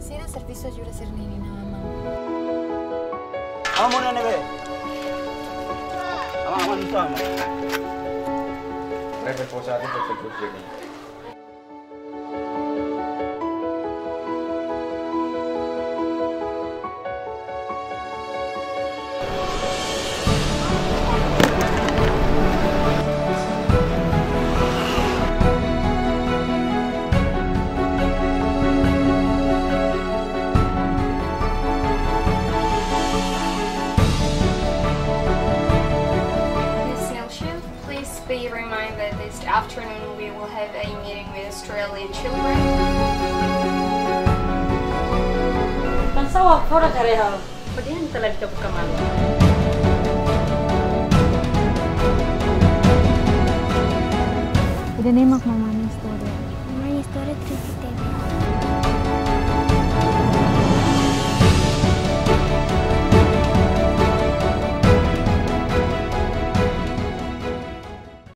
Sira servizio giura sernini nama. Aman ya nebe. Aman sama. Mereka posasi tersebut jadi. Be reminded this afternoon we will have a meeting with Australian children. Pansawa fora kareha. Padihan telah dikabuka malu. Ida nemak mama.